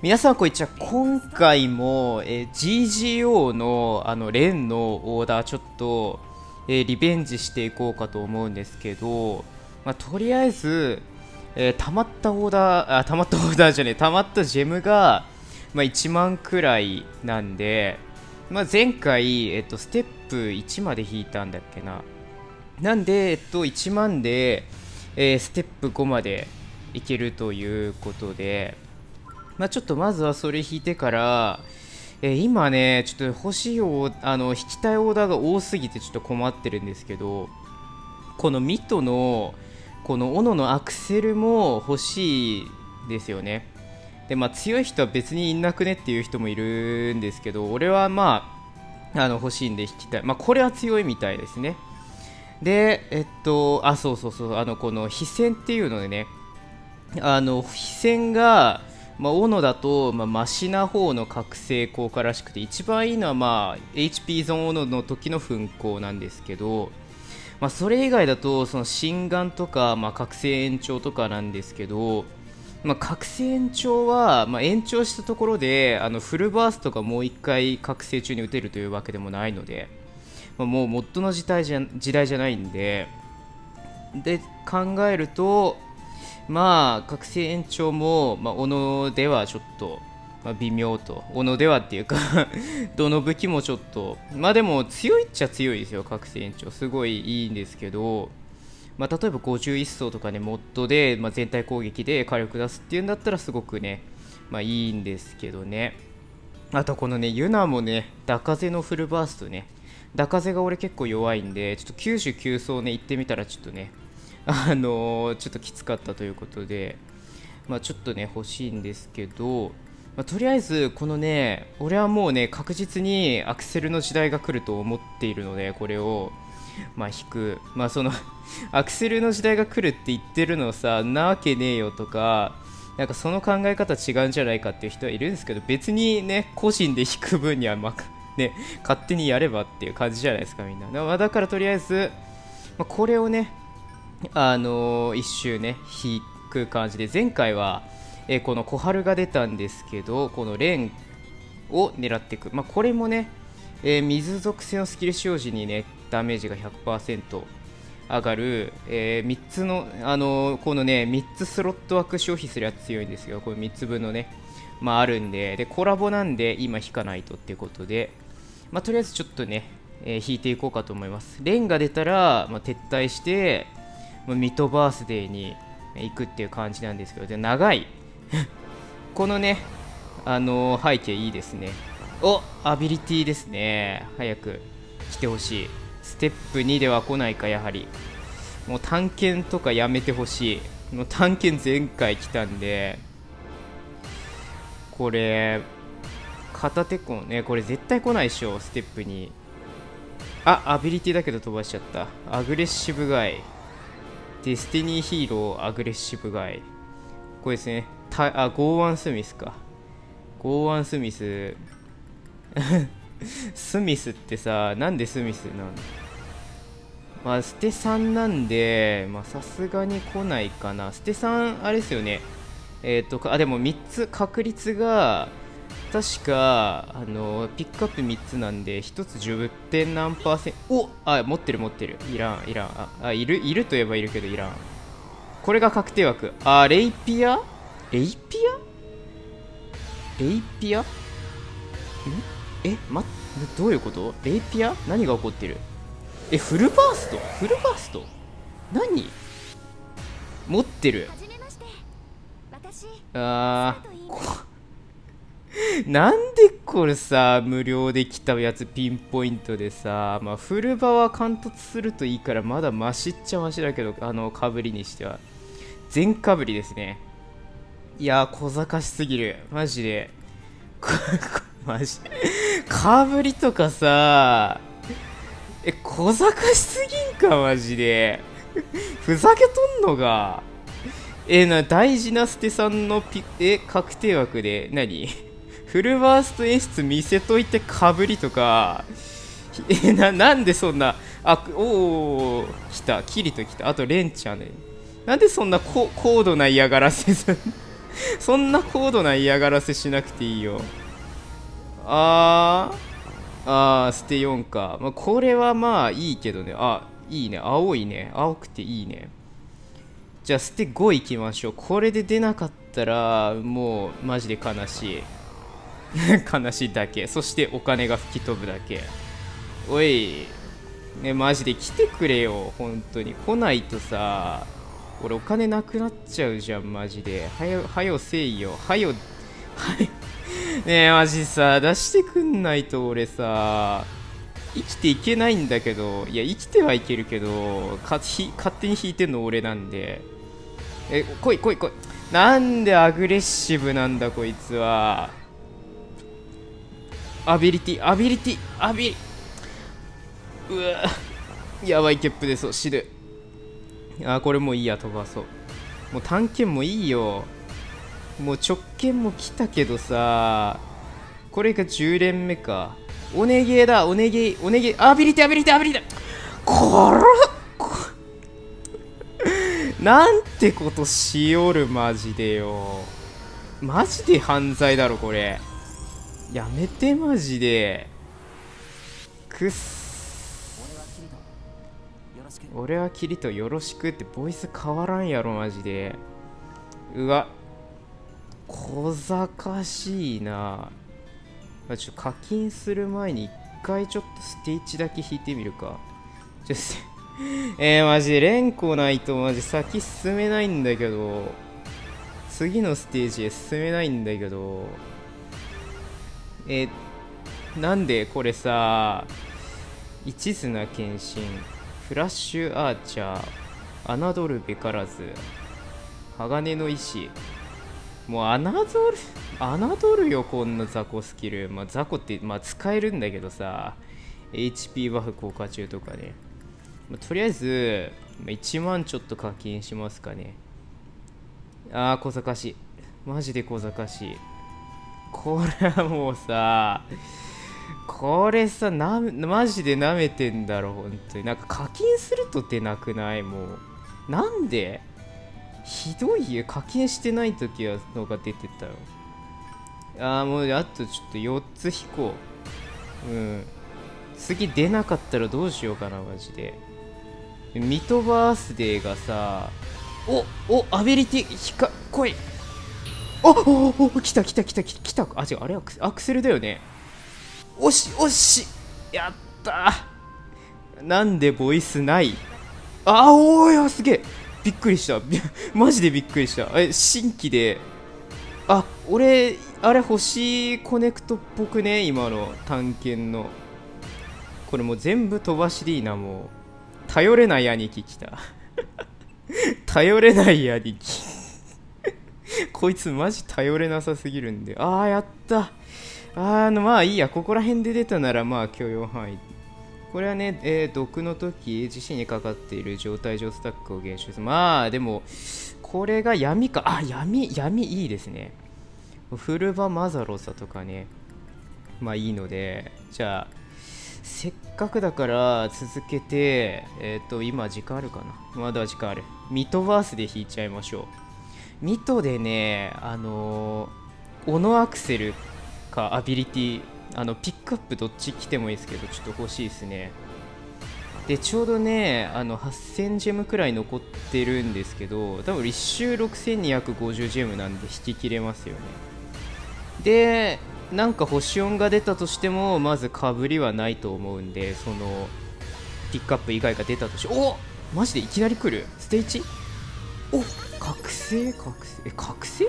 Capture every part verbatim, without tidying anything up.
皆さんこんにちは。今回も、えー ジージーオー のあのレンのオーダーちょっと、えーリベンジしていこうかと思うんですけど、まあ、とりあえず、えー溜まったオーダーあ溜まったオーダーじゃねえ溜まったジェムが、まあ、いちまんくらいなんで、まあ、前回、えっと、ステップいちまで引いたんだっけな。なんで、えっと、いちまんで、えーステップごまでいけるということで、まあ、ちょっとまずはそれ引いてから、えー今ね、ちょっと欲しいオーあの引きたいオーダーが多すぎてちょっと困ってるんですけど、このミトのこの斧のアクセルも欲しいですよね。で、まあ、強い人は別にいなくねっていう人もいるんですけど、俺はまあ、あの欲しいんで引きたい。まあ、これは強いみたいですね。で、えっと、あ、そうそうそう、あのこの飛線っていうのでね、あの飛線が、まあ、斧だと、まあ、マシな方の覚醒効果らしくて、一番いいのは、まあ、エイチピー ゾーン斧の時の噴光なんですけど、まあ、それ以外だとその心眼とか、まあ、覚醒延長とかなんですけど、まあ、覚醒延長は、まあ、延長したところであのフルバーストがもういっかい覚醒中に打てるというわけでもないので、まあ、もうモッドの時代じゃ時代じゃないんで、で考えると、まあ覚醒延長も、まあ、斧ではちょっと、まあ、微妙と、斧ではっていうかどの武器もちょっと、まあでも強いっちゃ強いですよ。覚醒延長すごいいいんですけど、まあ、例えばごじゅういっ層とかね、モッドで、まあ、全体攻撃で火力出すっていうんだったらすごくね、まあいいんですけどね。あとこのね、ユナもね、ダ風のフルバーストね、ダ風が俺結構弱いんで、ちょっときゅうじゅうきゅう層ね、行ってみたらちょっとね、あのーちょっときつかったということで、まあ、ちょっとね欲しいんですけど、まあ、とりあえずこのね、俺はもうね確実にアクセルの時代が来ると思っているので、これをまあ引く、まあそのアクセルの時代が来るって言ってるのさ、なわけねえよとか、なんかその考え方違うんじゃないかっていう人はいるんですけど、別にね個人で引く分にはまあね勝手にやればっていう感じじゃないですかみんな。まあだからとりあえず、まあ、これをね、あのー一周ね引く感じで、前回は、えーこの小春が出たんですけど、このレンを狙っていく、まあ、これもね、えー水属性のスキル使用時にねダメージが ひゃくパーセント 上がる、えーみっつの、あのーこのねみっつスロット枠消費するやつ強いんですよ。これみっつぶんのね、まあ、あるんで、でコラボなんで今引かないとっていうことで、まあ、とりあえずちょっとね、えー引いていこうかと思います。レンが出たら、まあ、撤退して、まあミトバースデーに行くっていう感じなんですけど、で長いこのね、あのー背景いいですね。お、アビリティですね。早く来てほしい。ステップにでは来ないか、やはり。もう探検とかやめてほしい。もう探検前回来たんで、これ片手コンね、これ絶対来ないでしょ、ステップに。あ、アビリティだけど飛ばしちゃった。アグレッシブガイ、デスティニーヒーロー、アグレッシブガイ。これですね。たあ、ゴーワンスミスか。ゴーワンスミス。スミスってさ、なんでスミスなの？まあ、ステさんなんで、まあ、さすがに来ないかな。ステさん、あれですよね。えっ、と、あ、でもみっつ確率が、確か、あの、ピックアップみっつなんで、ひとつじゅってん何パーセント。お、あ、持ってる持ってる。いらん、いらん。あ、あいる、いると言えばいるけど、いらん。これが確定枠。あ、レイピアレイピアレイピアんえ、ま、どういうこと？レイピア何が起こってる？え、フルバーストフルバースト何持ってる？あーこなんでこれさ、無料で来たやつピンポイントでさ、まあ、フルバは貫突するといいからまだマシっちゃマシだけど、あのかぶりにしては全かぶりですね。いやー小賢しすぎるマジで。ここマジかぶりとかさ、え小賢しすぎんかマジで。ふざけとんのが。えな大事なステさんのピえ確定枠で何フルバースト演出見せといてかぶりとか。えななんでそんな、あおお来たキリと来た、あとレンちゃんね。なんでそんな高高度な嫌がらせすんそんな高度な嫌がらせしなくていいよ。あーあー、捨てよんか。まあ、これはまあいいけどね。あ、いいね。青いね。青くていいね。じゃあ捨てごいきましょう。これで出なかったらもうマジで悲しい。悲しいだけ。そしてお金が吹き飛ぶだけ。おいね、マジで来てくれよ。本当に来ないとさ、俺お金なくなっちゃうじゃん。マジではよはよせいよ。はよはよねえマジさ、出してくんないと俺さ生きていけないんだけど。いや生きてはいけるけど、かひ勝手に引いてんの俺なんで。え、来い来い来い。なんでアグレッシブなんだこいつは。アビリティアビリティアビリうわやばい、ゲップでそう死ぬ。あーこれもういいや、飛ばそう。もう探検もいいよ。もう直剣も来たけどさ、これがじゅう連目か。おねげだおねげおねげアビリティアビリティアビリティこらこなんてことしおる。マジでよ。マジで犯罪だろこれ。やめてマジで。くっ俺はキリトよろしくってボイス変わらんやろマジで。うわ小賢しいな。ちょっと課金する前に一回ちょっとステージだけ引いてみるか。ちょっとえー、マジで連呼ないとマジ先進めないんだけど。次のステージへ進めないんだけど。えー、なんでこれさ、一途な献身、フラッシュアーチャー、侮るべからず、鋼の石。もう侮る、侮るよこんな雑魚スキル。まあ雑魚ってまあ使えるんだけどさ、 エイチピー バフ効果中とかね。まあ、とりあえずいちまんちょっと課金しますかね。あー小賢しい、マジで小賢しい。これはもうさ、これさなマジで舐めてんだろ本当に。なんか課金すると出なくない？もうなんでひどいよ。課金してない時はのが出てたよ。ああもうあとちょっとよっつ引こう。うん次出なかったらどうしようかなマジで。ミトバースデーがさ、おおアビリティひか来い。おおお来た来た来た来た来た。あ違うあれアクアクセルだよね。おしおしやったー。なんでボイスない。あおーいすげえびっくりしたマジでびっくりした。え新規で、あ俺あれ欲しいコネクトっぽくね今の探検の。これもう全部飛ばしでいいな。もう頼れない兄貴来た頼れない兄貴こいつマジ頼れなさすぎるんで。ああやったあのまあいいや、ここら辺で出たならまあ許容範囲。これはね、えー、毒の時自身にかかっている状態上スタックを減少する。まあでもこれが闇か。あ闇闇いいですね。フルバマザロサとかね、まあいいので、じゃあせっかくだから続けて、えっ、ー、と今時間あるかな。まだ時間ある。ミトバースで引いちゃいましょう。ミトでね、あのー、オノアクセルかアビリティ、あのピックアップどっち来てもいいですけどちょっと欲しいですね。でちょうどねあのはっせんジェムくらい残ってるんですけど、多分いっ周ろくせんにひゃくごじゅうジェムなんで引き切れますよね。でなんか星音が出たとしてもまずかぶりはないと思うんで、そのピックアップ以外が出たとして、おマジでいきなり来るステージ。お覚醒覚醒え覚醒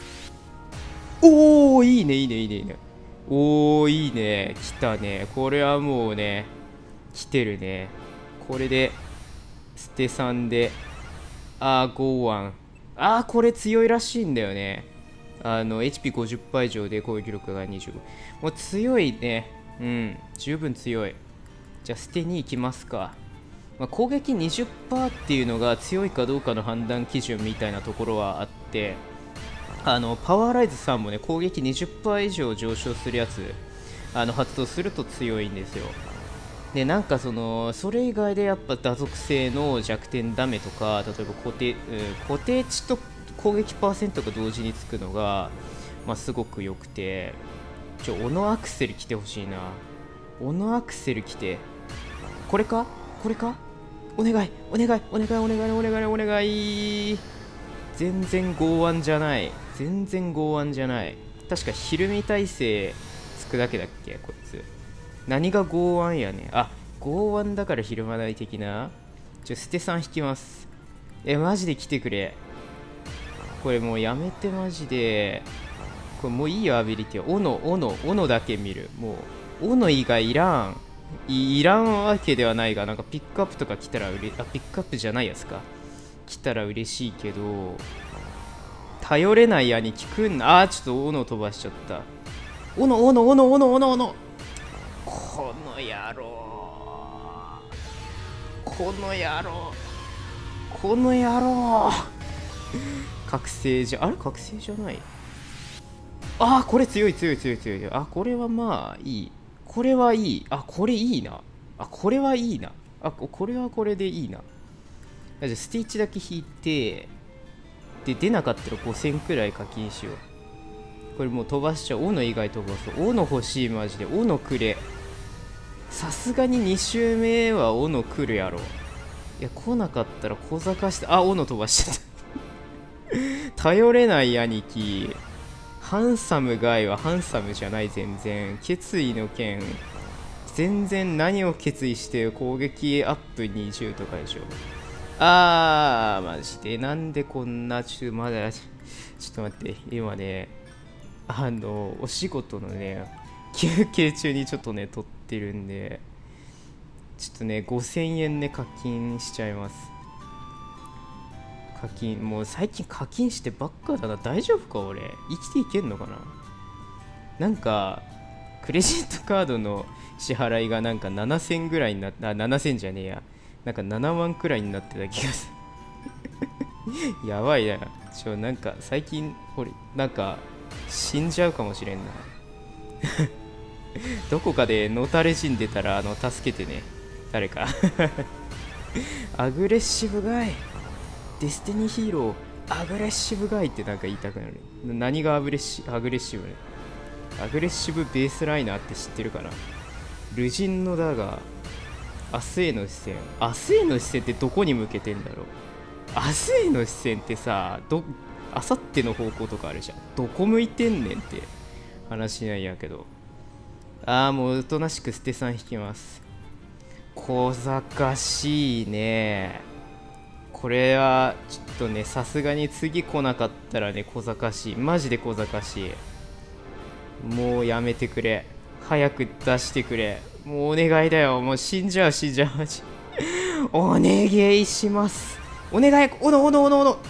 おおいいねいいねいいねいいね。おーいいね来たね。これはもうね来てるね。これでステさんであーゴーワン。あーこれ強いらしいんだよね。あの エイチピーごじゅっパー 以上で攻撃力がにじゅうご。もう強いね。うん十分強い。じゃあ捨てに行きますか。まあ、攻撃 にじゅっパーセント っていうのが強いかどうかの判断基準みたいなところはあって、あのパワーライズさんもね攻撃 にじゅっパーセント 以上上昇するやつあの発動すると強いんですよ。でなんかそのそれ以外でやっぱ打属性の弱点ダメとか、例えば固定、うん、固定値と攻撃パーセントが同時につくのが、まあ、すごく良くて、ちょオノアクセル来てほしいな。オノアクセル来て、これかこれか、お願いお願いお願いお願いお願いお願い。全然剛腕じゃない、全然剛腕じゃない。確かひるみ耐性つくだけだっけこいつ。何が剛腕やねん。あ、剛腕だからひるまない的な。ちょ捨てさん引きます。えマジで来てくれ。これもうやめてマジで。これもういいよアビリティは。オノオノオノだけ見る。もうオノ以外いらん。いらんわけではないが、なんかピックアップとか来たらうれあピックアップじゃないやつか来たら嬉しいけど、頼れない兄貴くんな。あーちょっとオノ飛ばしちゃった。オノオノオノオノオノオノ、この野郎この野郎この野郎覚醒じゃあれ覚醒じゃない。あーこれ強い強い強い強い。あこれはまあいい、これはいい。あこれいいな。あこれはいいな。あこれはこれでいいな。じゃあスティッチだけ引いて、で出なかったらごせんくらい課金しよう。これもう飛ばしちゃう。斧以外飛ばそう。斧欲しいマジで。斧くれ。さすがにに周目は斧来るやろ。いや来なかったら小賢して、あ斧飛ばしちゃった頼れない兄貴。ハンサムガイはハンサムじゃない。全然決意の件全然何を決意して攻撃アップにじゅうとかでしょ。あーマジでなんでこんなちょまだちょっと待って今ねあのお仕事のね休憩中にちょっとね撮ってるんで、ちょっとねごせんえんね課金しちゃいます。課金もう最近課金してばっかだな。大丈夫か俺生きていけんのかな。なんかクレジットカードの支払いがなんかななせんぐらいになった。あななせんじゃねえや、なんかななまんくらいになってた気がするやばいな。ちょなんか最近俺なんか死んじゃうかもしれんなどこかでのたれ死んでたらあの助けてね誰かアグレッシブガイデスティニーヒーローアグレッシブガイってなんか言いたくなる。何がアグレッシアグレッシブね。アグレッシブベースライナーって知ってるかな。ルジンのだが明日への視線。明日への視線ってどこに向けてんだろう。明日への視線ってさ、ど明後日の方向とかあるじゃん。どこ向いてんねんって話なんやけど。ああもうおとなしく捨てさん引きます。小賢しいね。これはちょっとねさすがに次来なかったらね小賢しい。マジで小賢しい。もうやめてくれ。早く出してくれ。もうお願いだよ。もう死んじゃう死んじゃうマジお願いします。お願い。おのおのおのおの。は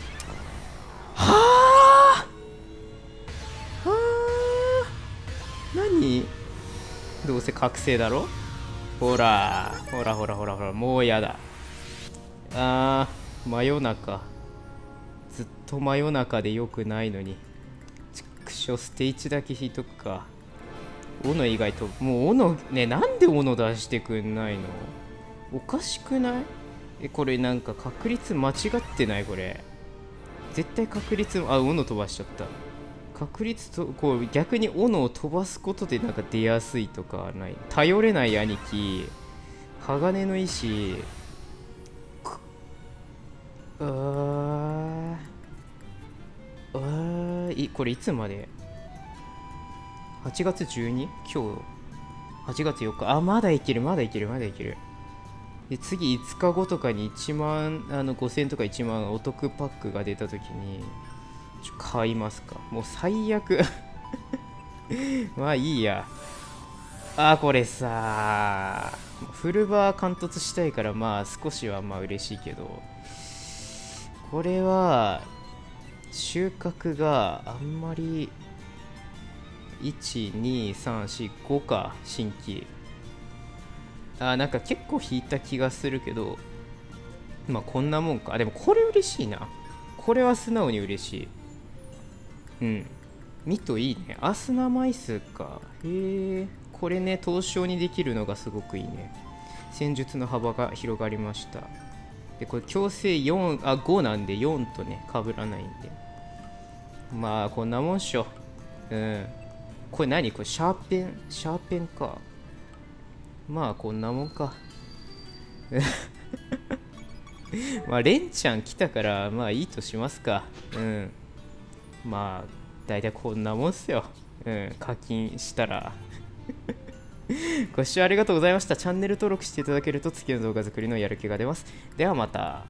あはあ何どうせ覚醒だろ。ほらほらほらほらほらもうやだ。あー真夜中ずっと真夜中でよくないのに。ちくしょステージだけ引いとくか。斧以外ともう斧ね。なんで斧出してくんないの。おかしくない。えこれなんか確率間違ってない。これ絶対確率あ斧飛ばしちゃった。確率とこう逆に斧を飛ばすことでなんか出やすいとかない。頼れない兄貴鋼の石。あーあーいこれいつまで。はちがつじゅうに？ 今日はちがつよっか。あまだいけるまだいけるまだいける。で次いつかごとかにいちまんあのごせんとかいちまんお得パックが出た時にちょ買いますか。もう最悪まあいいや。あこれさフルバー貫突したいからまあ少しはまあ嬉しいけど、これは収穫があんまりいちにさんしごか新規。あなんか結構引いた気がするけどまあこんなもんか。でもこれ嬉しいな。これは素直に嬉しい。うんミトいいね。アスナ枚数か。へえこれね凍傷にできるのがすごくいいね。戦術の幅が広がりました。でこれ強制よんあごなんでよんとね被らないんでまあこんなもんっしょ。うん。これ何これシャーペンシャーペンか。まあこんなもんか。まあレンちゃん来たからまあいいとしますか。うん。まあ大体こんなもんっすよ。うん。課金したら。ご視聴ありがとうございました。チャンネル登録していただけると次の動画作りのやる気が出ます。ではまた。